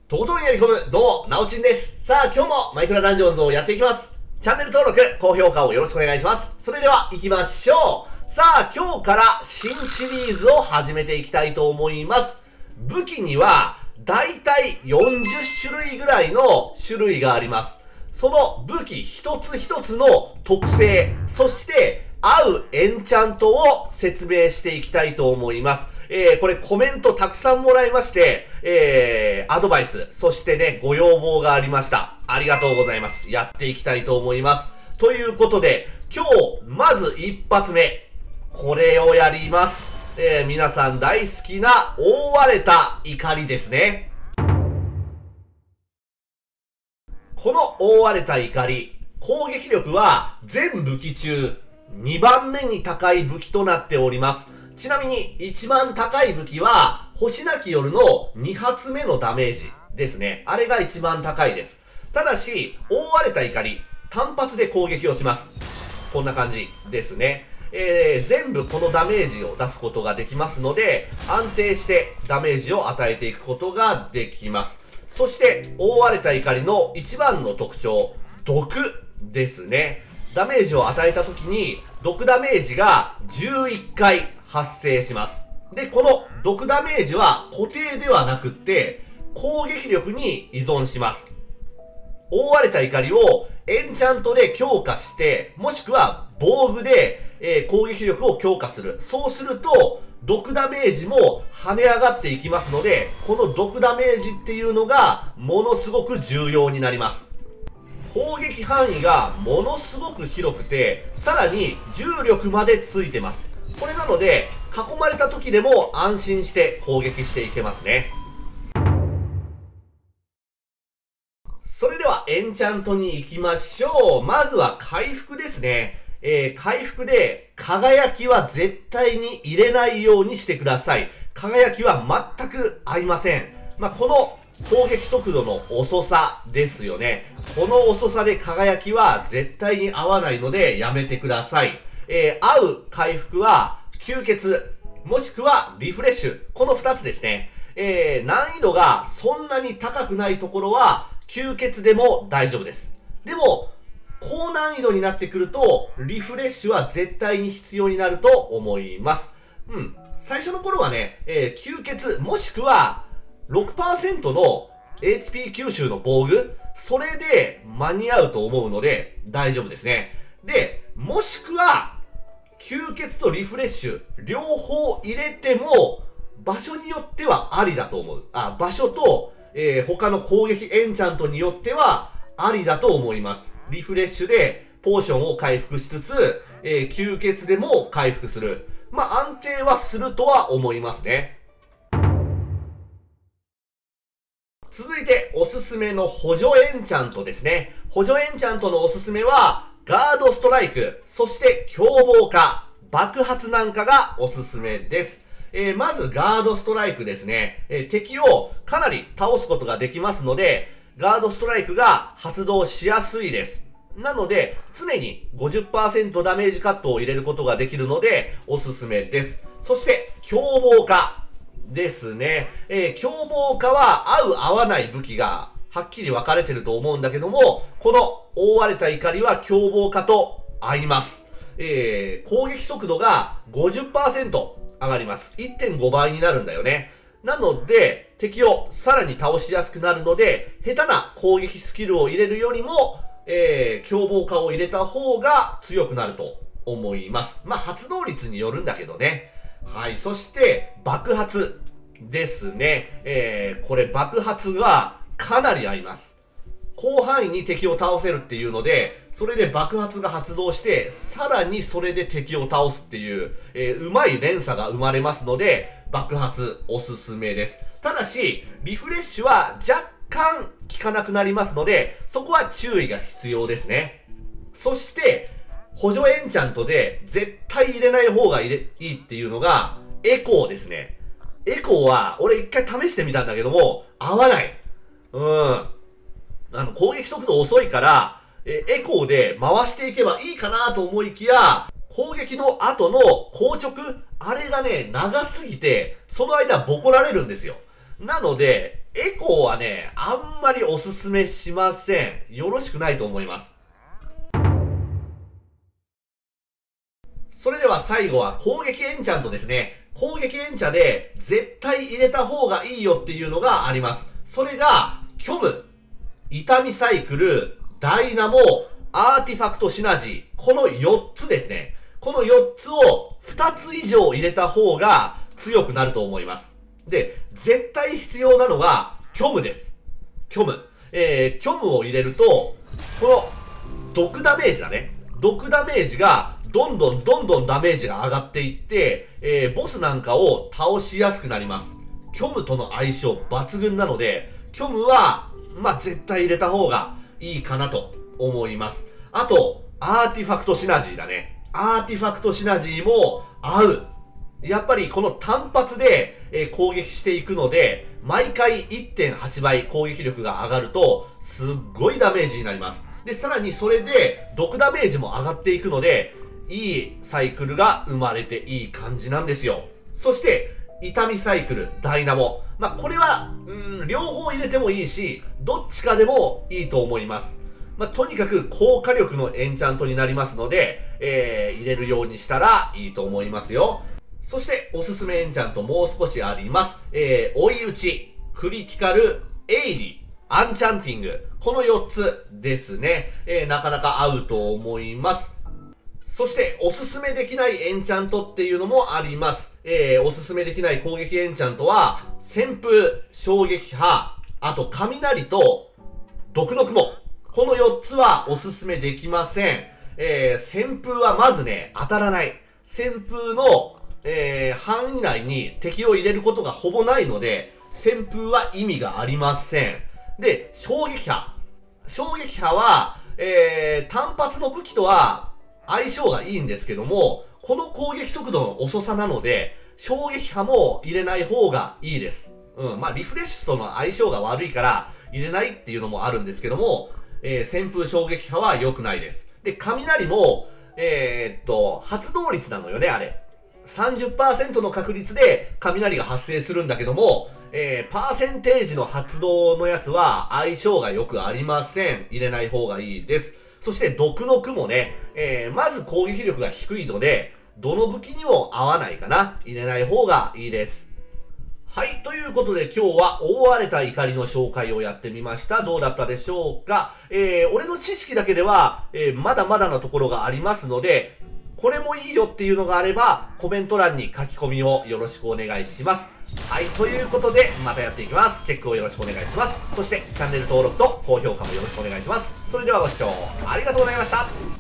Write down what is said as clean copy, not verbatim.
とことんやり込む、どうも、なおちんです。さあ、今日もマイクラダンジョンズをやっていきます。チャンネル登録、高評価をよろしくお願いします。それでは、行きましょう。さあ、今日から新シリーズを始めていきたいと思います。武器には、だいたい40種類ぐらいの種類があります。その武器一つ一つの特性、そして合うエンチャントを説明していきたいと思います。これコメントたくさんもらいまして、アドバイス、そしてね、ご要望がありました。ありがとうございます。やっていきたいと思います。ということで、今日、まず一発目、これをやります。皆さん大好きな覆われた怒りですね。この覆われた怒り、攻撃力は全武器中2番目に高い武器となっております。ちなみに一番高い武器は星なき夜の2発目のダメージですね。あれが一番高いです。ただし、覆われた怒り、単発で攻撃をします。こんな感じですね。全部このダメージを出すことができますので、安定してダメージを与えていくことができます。そして、覆われた怒りの一番の特徴、毒ですね。ダメージを与えた時に、毒ダメージが11回発生します。で、この毒ダメージは固定ではなくって、攻撃力に依存します。覆われた怒りをエンチャントで強化して、もしくは防具で、攻撃力を強化する。そうすると、毒ダメージも跳ね上がっていきますので、この毒ダメージっていうのがものすごく重要になります。攻撃範囲がものすごく広くて、さらに重力までついてます。これなので、囲まれた時でも安心して攻撃していけますね。それではエンチャントに行きましょう。まずは回復ですね。回復で輝きは絶対に入れないようにしてください。輝きは全く合いません。この攻撃速度の遅さですよね。この遅さで輝きは絶対に合わないのでやめてください。合う回復は吸血、もしくはリフレッシュ。この2つですね。難易度がそんなに高くないところは吸血でも大丈夫です。でも、高難易度になってくると、リフレッシュは絶対に必要になると思います。最初の頃はね、吸血、もしくは 6% の HP 吸収の防具、それで間に合うと思うので大丈夫ですね。で、もしくは、吸血とリフレッシュ、両方入れても、場所によってはありだと思う。場所と、他の攻撃エンチャントによってはありだと思います。リフレッシュでポーションを回復しつつ、吸血でも回復する。安定はするとは思いますね。続いて、おすすめの補助エンチャントですね。補助エンチャントのおすすめは、ガードストライク、そして凶暴化、爆発なんかがおすすめです。まずガードストライクですね。敵をかなり倒すことができますので、ガードストライクが発動しやすいです。なので、常に 50% ダメージカットを入れることができるので、おすすめです。そして、凶暴化ですね。凶暴化は合う合わない武器がはっきり分かれてると思うんだけども、この覆われた怒りは凶暴化と合います。攻撃速度が 50% 上がります。1.5 倍になるんだよね。なので、敵をさらに倒しやすくなるので、下手な攻撃スキルを入れるよりも、凶暴化を入れた方が強くなると思います。発動率によるんだけどね。はい。そして、爆発ですね。これ爆発がかなり合います。広範囲に敵を倒せるっていうので、それで爆発が発動して、さらにそれで敵を倒すっていう、うまい連鎖が生まれますので、爆発おすすめです。ただし、リフレッシュは若干効かなくなりますので、そこは注意が必要ですね。そして、補助エンチャントで絶対入れない方がいいっていうのが、エコーですね。エコーは、俺一回試してみたんだけども、合わない。攻撃速度遅いから、エコーで回していけばいいかなと思いきや、攻撃の後の硬直、あれがね、長すぎて、その間ボコられるんですよ。なので、 エコーはね、あんまりおすすめしません。よろしくないと思います。それでは最後は攻撃エンチャントですね。攻撃エンチャで絶対入れた方がいいよっていうのがあります。それが、虚無、痛みサイクル、ダイナモ、アーティファクトシナジー。この4つですね。この4つを2つ以上入れた方が強くなると思います。で、絶対必要なのが虚無です。虚無。虚無を入れると、この毒ダメージだね。毒ダメージがどんどんダメージが上がっていって、ボスなんかを倒しやすくなります。虚無との相性抜群なので、虚無は、絶対入れた方がいいかなと思います。あと、アーティファクトシナジーだね。アーティファクトシナジーも合う。やっぱりこの単発で、攻撃していくので、毎回 1.8 倍攻撃力が上がると、すっごいダメージになります。で、さらにそれで、毒ダメージも上がっていくので、いいサイクルが生まれていい感じなんですよ。そして、痛みサイクル、ダイナモ。これは、両方入れてもいいし、どっちかでもいいと思います。とにかく高火力のエンチャントになりますので、入れるようにしたらいいと思いますよ。そして、おすすめエンチャントもう少しあります。追い打ち、クリティカル、エイリ、アンチャンティング。この4つですね。なかなか合うと思います。そして、おすすめできないエンチャントっていうのもあります。おすすめできない攻撃エンチャントは、旋風、衝撃波、あと雷と毒の雲。この4つはおすすめできません。旋風はまずね、当たらない。旋風の、範囲内に敵を入れることがほぼないので、旋風は意味がありません。で、衝撃波。衝撃波は、単発の武器とは相性がいいんですけども、この攻撃速度の遅さなので、衝撃波も入れない方がいいです。リフレッシュとの相性が悪いから入れないっていうのもあるんですけども、旋風衝撃波は良くないです。で、雷も、発動率なのよね、あれ。30% の確率で雷が発生するんだけども、パーセンテージの発動のやつは相性がよくありません。入れない方がいいです。そして毒の雲ね、まず攻撃力が低いので、どの武器にも合わないかな。入れない方がいいです。はい。ということで今日は覆われた怒りの紹介をやってみました。どうだったでしょうか。俺の知識だけでは、まだまだなところがありますので、これもいいよっていうのがあれば、コメント欄に書き込みをよろしくお願いします。はい。ということで、またやっていきます。チェックをよろしくお願いします。そして、チャンネル登録と高評価もよろしくお願いします。それではご視聴ありがとうございました。